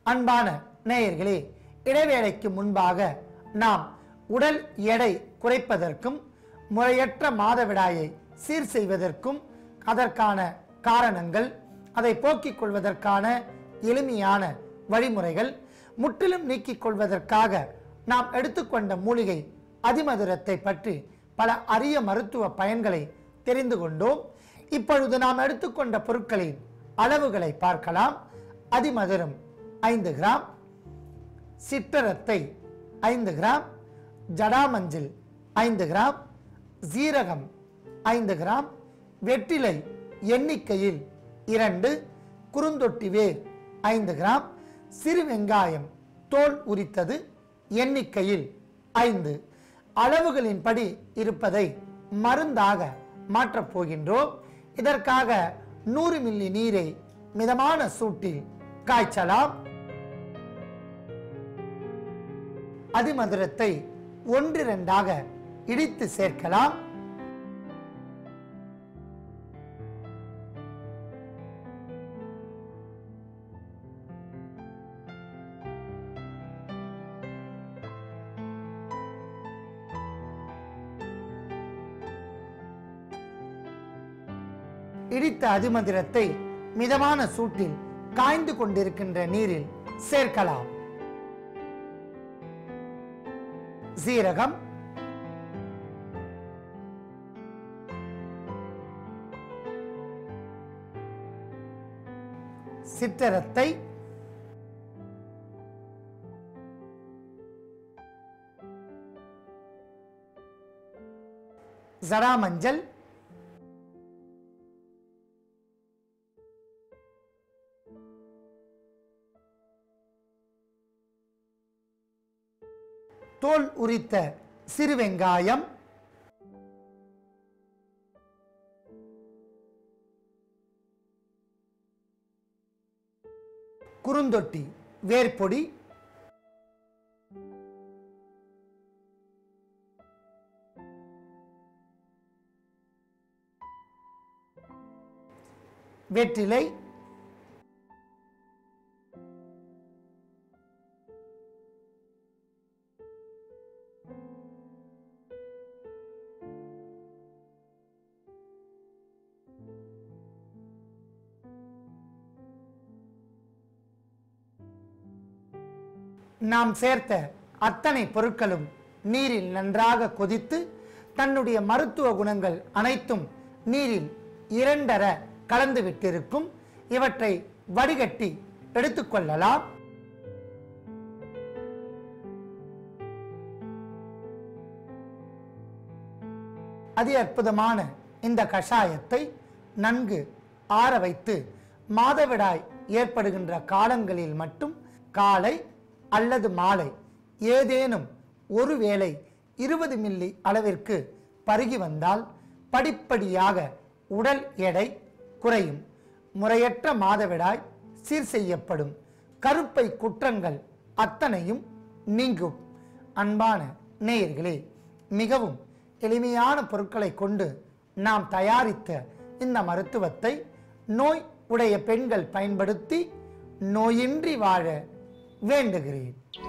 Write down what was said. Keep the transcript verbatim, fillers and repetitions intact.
அன்பான நேயர்களே, இடைவேளைக்கு முன்பாக நாம் உடல் எடை குறைப்பதற்கும் முறையற்ற மாதவிடாயை சீர் செய்வதற்கும் அதற்கான காரணங்கள், அதை போக்கிக் கொள்வதற்கான எளிமையான வழிமுறைகள், முற்றிலும் நீக்கிக் கொள்வதற்காக நாம் எடுத்துக்கொண்ட மூலிகை அதிமதுரத்தை பற்றி பல அரிய மருத்துவ பயன்களை தெரிந்து கொண்டோம். இப்பொழுது நாம் எடுத்துக்கொண்ட பொருட்களின் அளவுகளை பார்க்கலாம். அதிமதுரம் ஐந்து கிராம், சிற்றரத்தை ஐந்து கிராம், ஜடாமஞ்சள் ஐந்து கிராம், சீரகம் ஐந்து கிராம், வெற்றிலை எண்ணிக்கையில் இரண்டு, குறுந்தொட்டி வேர் ஐந்து கிராம், சிறு வெங்காயம் தோல் உரித்தது எண்ணிக்கையில் ஐந்து. அளவுகளின்படி இருப்பதை மருந்தாக மாற்றப் போகின்றோம். இதற்காக நூறு மில்லி நீரை மிதமான சூட்டில் காய்ச்சலாம். அதிமதுரத்தை ஒன்றிரண்டாக இடித்து சேர்க்கலாம். இடித்த அதிமதுரத்தை மிதமான சூட்டில் காய்ந்து கொண்டிருக்கின்ற நீரில் சேர்க்கலாம். சீரகம், சிற்றரத்தை, ஜடாமஞ்சள், தோல் உரித்த சிறு வெங்காயம், குறுந்தொட்டி வேர்பொடி, வெற்றிலை, நாம் சேர்த்த அத்தனை பொருட்களும் நீரில் நன்றாக கொதித்து தன்னுடைய மருத்துவ குணங்கள் அனைத்தும் நீரில் இரண்டர கலந்து விட்டிருக்கும். இவற்றை வடிகட்டி எடுத்துக்கொள்ளலாம். அதி அற்புதமான இந்த கஷாயத்தை நன்கு ஆற வைத்து மாதவிடாய் ஏற்படுகின்ற காலங்களில் மட்டும் காலை அல்லது மாலை ஏதேனும் ஒரு வேளை இருபது மில்லி அளவிற்கு பருகி வந்தால் படிப்படியாக உடல் எடை குறையும். முறையற்ற மாதவிடாய் சீர் செய்யப்படும். கருப்பை குற்றங்கள் அத்தனையும் நீங்கும். அன்பான நேயர்களே, மிகவும் எளிமையான பொருட்களை கொண்டு நாம் தயாரித்த இந்த மருத்துவத்தை நோய் உடைய பெண்கள் பயன்படுத்தி நோயின்றி வாழ வேண்டுகிறேன்.